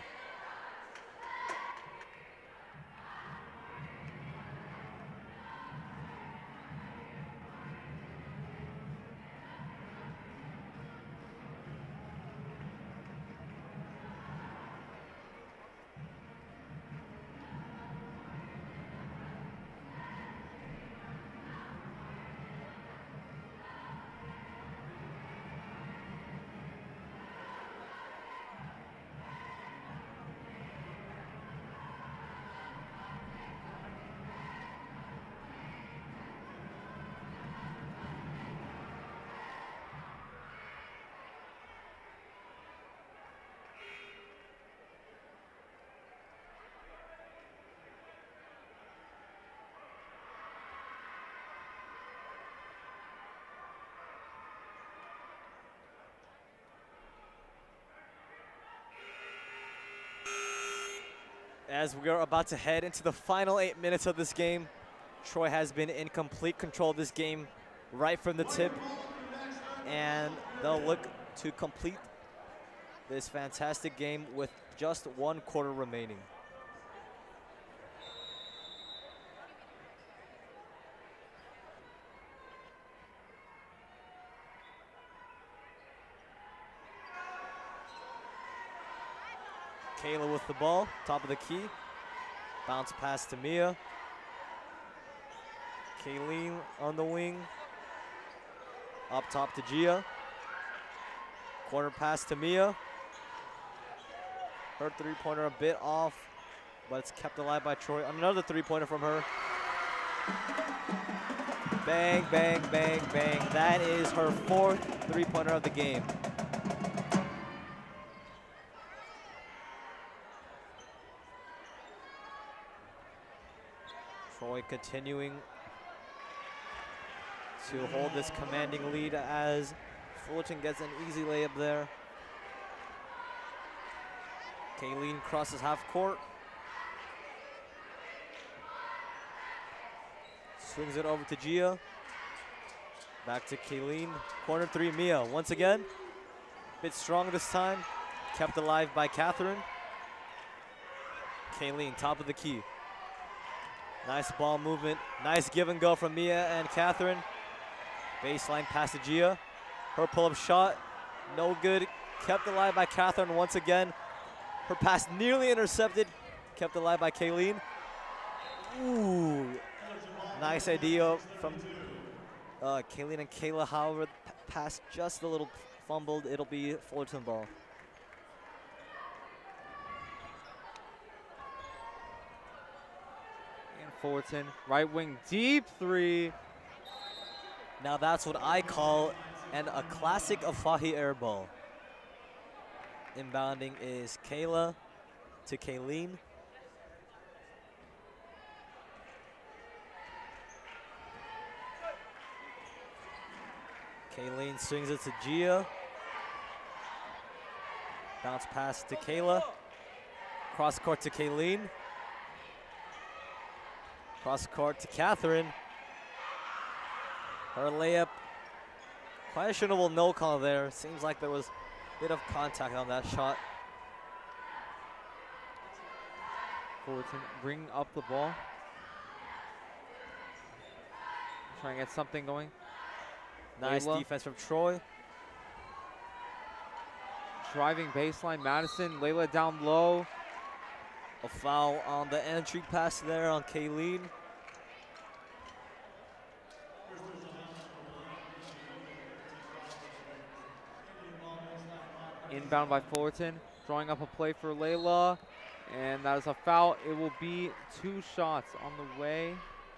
As we are about to head into the final eight minutes of this game, Troy has been in complete control of this game right from the tip, and they'll look to complete this fantastic game with just one quarter remaining. Kayla with the ball, top of the key. Bounce pass to Mia. Kayleen on the wing. Up top to Gia. Corner pass to Mia. Her three-pointer a bit off, but it's kept alive by Troy. Another three-pointer from her. Bang, bang, bang, bang. That is her fourth three-pointer of the game. Troy continuing to hold this commanding lead as Fullerton gets an easy layup there. Kayleen crosses half court. Swings it over to Gia. Back to Kayleen. Corner three, Mia. Once again, bit strong this time. Kept alive by Catherine. Kayleen, top of the key. Nice ball movement. Nice give and go from Mia and Catherine. Baseline pass to Gia. Her pull-up shot, no good. Kept alive by Catherine once again. Her pass nearly intercepted. Kept alive by Kayleen. Ooh, nice idea from uh, Kayleen and Kayla. However, the pass just a little fumbled. It'll be Fullerton ball. And Fullerton, right wing deep three. Now that's what I call and a classic Afahi air ball. Inbounding is Kayla to Kayleen. Kayleen swings it to Gia. Bounce pass to Kayla. Cross court to Kayleen. Cross court to Catherine. Her layup, questionable no call there. Seems like there was a bit of contact on that shot. Fullerton bringing up the ball. Trying to get something going. Nice Layla. defense from Troy. Driving baseline, Madison. Layla down low. A foul on the entry pass there on Kayleen. Inbound by Fullerton, drawing up a play for Layla, and that is a foul. It will be two shots on the way.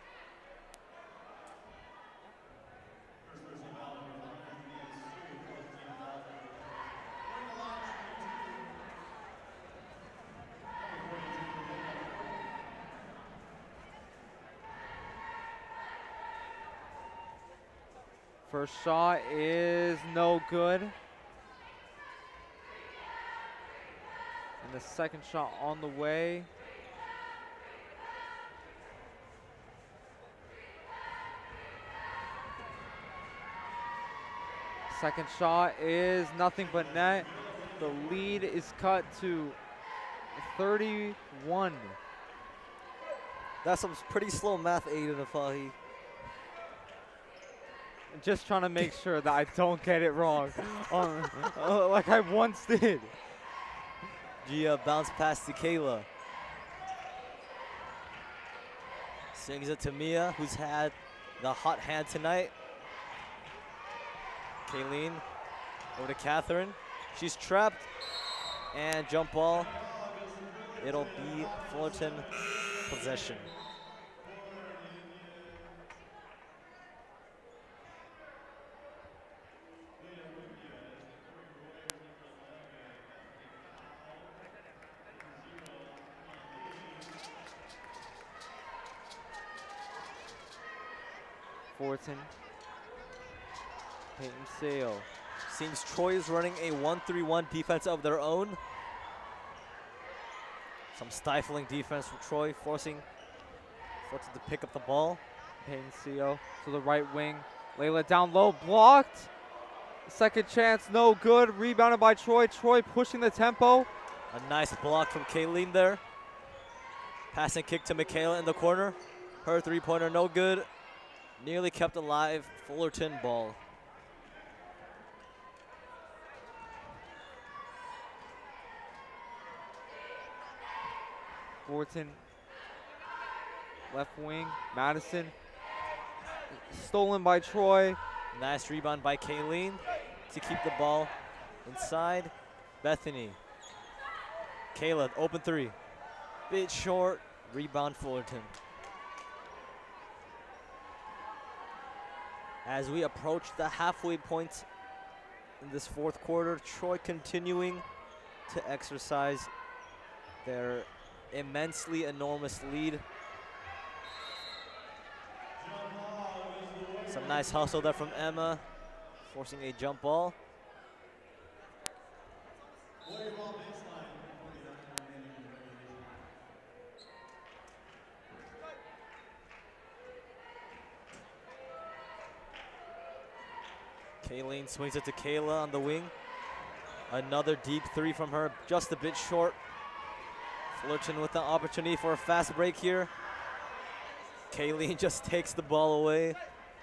First shot is no good. And the second shot on the way. Second shot is nothing but net. The lead is cut to thirty-one. That's some pretty slow math, Aiden Afahi. Just trying to make sure that I don't get it wrong, um, uh, like I once did. Gia bounce pass to Kayla. Swings it to Mia, who's had the hot hand tonight. Kayleen over to Catherine. She's trapped. And jump ball. It'll be Fullerton possession. Fullerton, Peyton Sale. Seems Troy is running a one three one defense of their own. Some stifling defense from Troy, forcing Fullerton to pick up the ball. Peyton Sale to the right wing. Layla down low, blocked. Second chance, no good. Rebounded by Troy. Troy pushing the tempo. A nice block from Kayleen there. Passing kick to Michaela in the corner. Her three-pointer, no good. Nearly kept alive, Fullerton ball. Fullerton, left wing, Madison. Stolen by Troy. Nice rebound by Kayleen to keep the ball inside. Bethany. Kayla, open three. Bit short, rebound Fullerton. As we approach the halfway point in this fourth quarter, Troy continuing to exercise their immensely enormous lead. Some nice hustle there from Emma, forcing a jump ball. Kayleen swings it to Kayla on the wing. Another deep three from her, just a bit short. Fullerton with the opportunity for a fast break here. Kayleen just takes the ball away.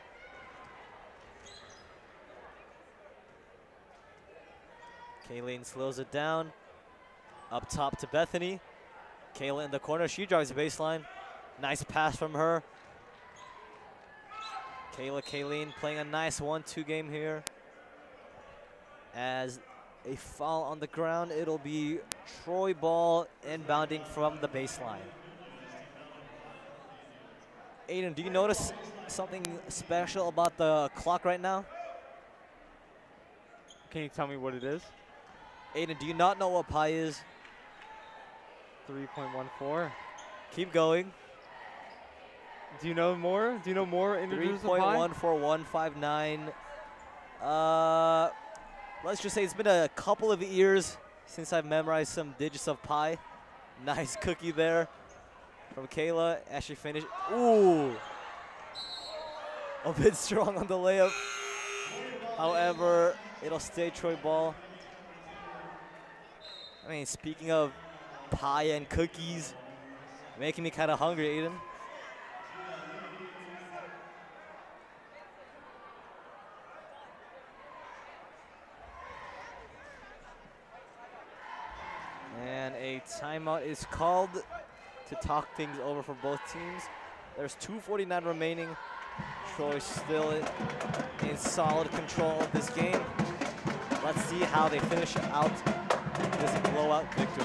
Kayleen slows it down. Up top to Bethany. Kayla in the corner, she drives the baseline. Nice pass from her. Kayla, Kayleen playing a nice one two game here. As a foul on the ground, it'll be Troy ball inbounding from the baseline. Aiden, do you notice something special about the clock right now? Can you tell me what it is? Aiden, do you not know what pi is? three point one four. Keep going. Do you know more? Do you know more three integers of point pi? one four one five nine. Uh, let's just say it's been a couple of years since I've memorized some digits of pi. Nice cookie there from Kayla as she finished. Ooh, a bit strong on the layup. However, it'll stay Troy ball. I mean, speaking of pie and cookies, making me kind of hungry, Aiden. And a timeout is called to talk things over for both teams. There's two forty-nine remaining. Troy still in, in solid control of this game. Let's see how they finish out this blowout victory.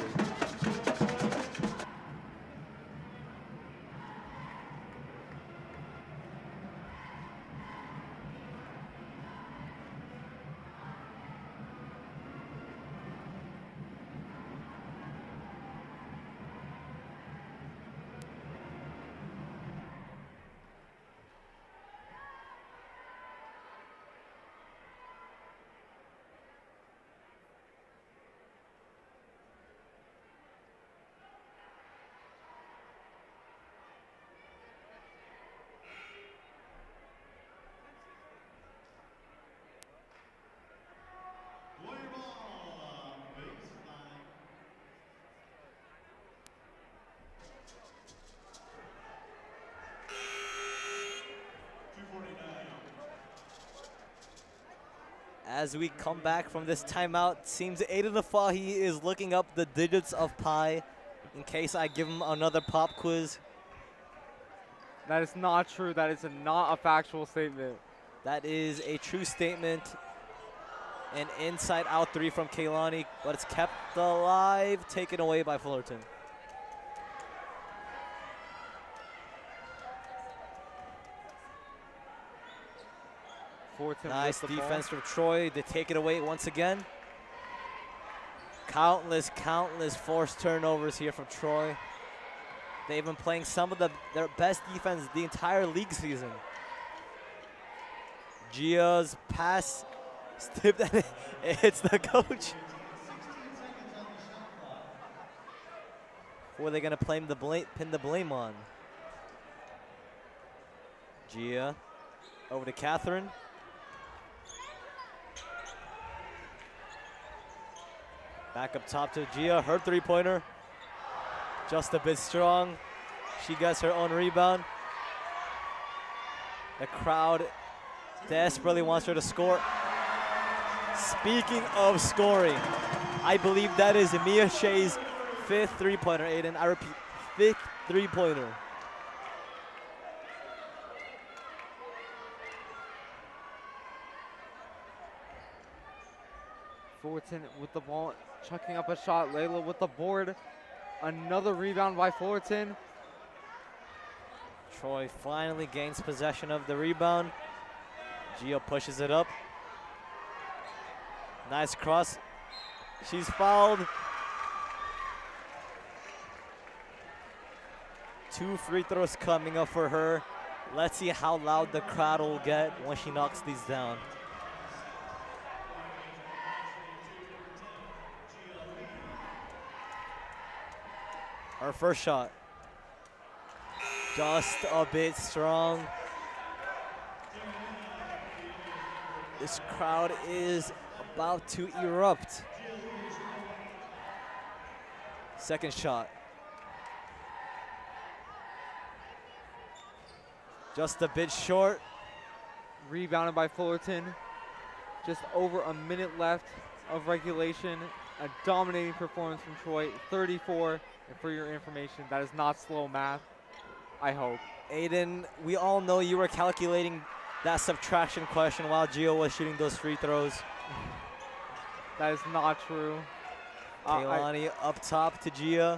As we come back from this timeout, seems Aiden Afahi is looking up the digits of pi in case I give him another pop quiz. That is not true. That is a, not a factual statement. That is a true statement. An inside out three from Kaylani, but it's kept alive, taken away by Fullerton. Fullerton Nice with the defense ball. from Troy. They take it away once again. Countless, countless forced turnovers here from Troy. They've been playing some of the, their best defense the entire league season. Gia's pass stiffed and it hits the coach. Who are they going to blame the blame, pin the blame on? Gia over to Catherine. Back up top to Gia, her three-pointer. Just a bit strong. She gets her own rebound. The crowd desperately wants her to score. Speaking of scoring, I believe that is Mia Shea's fifth three-pointer, Aiden. I repeat, fifth three-pointer. Fullerton with the ball, chucking up a shot. Layla with the board. Another rebound by Fullerton. Troy finally gains possession of the rebound. Gia pushes it up. Nice cross. She's fouled. Two free throws coming up for her. Let's see how loud the crowd will get when she knocks these down. Our first shot. Just a bit strong. This crowd is about to erupt. Second shot. Just a bit short. Rebounded by Fullerton. Just over a minute left of regulation. A dominating performance from Troy, thirty-four. And for your information, that is not slow math, I hope. Aiden, we all know you were calculating that subtraction question while Gio was shooting those free throws. That is not true. Uh, Kaylani up top to Gia.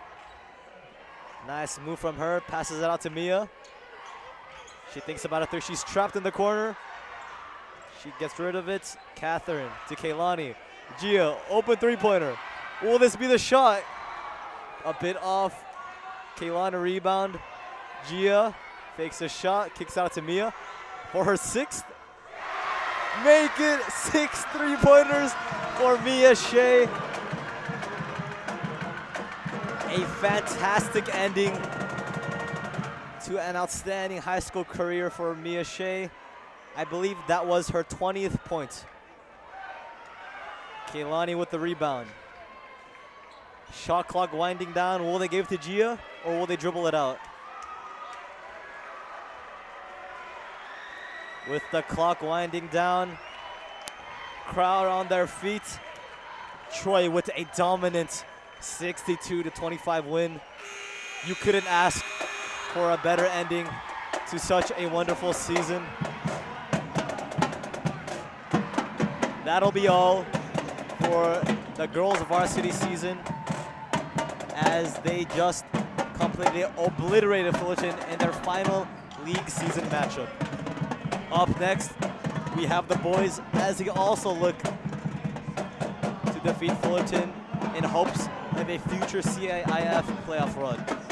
Nice move from her, passes it out to Mia. She thinks about a three, she's trapped in the corner. She gets rid of it. Catherine to Kaylani. Gia, open three-pointer. Will this be the shot? A bit off. Kaylani rebound. Gia fakes a shot, kicks out to Mia for her sixth. Make it six three-pointers for Mia Shea. A fantastic ending to an outstanding high school career for Mia Shea. I believe that was her twentieth point. Kaylani with the rebound. Shot clock winding down. Will they give it to Gia or will they dribble it out? With the clock winding down, crowd on their feet. Troy with a dominant sixty-two to twenty-five win. You couldn't ask for a better ending to such a wonderful season. That'll be all for the girls varsity season, as they just completely obliterated Fullerton in their final league season matchup. Up next, we have the boys as they also look to defeat Fullerton in hopes of a future C I I F playoff run.